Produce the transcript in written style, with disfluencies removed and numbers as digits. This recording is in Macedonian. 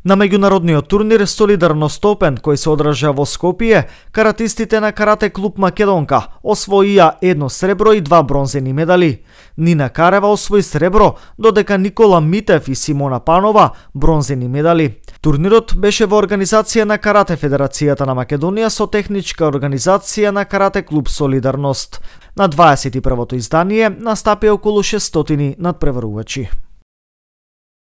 На меѓународниот турнир Солидарност Опен, кој се одржа во Скопје, каратистите на Карате клуб Македонка освоија 1 сребро и 2 бронзени медали. Нина Карева освои сребро, додека Никола Митев и Симона Панова бронзени медали. Турнирот беше во организација на Карате Федерацијата на Македонија со техничка организација на Карате клуб Солидарност. На 21-то издание настапија околу 600 надпреварувачи.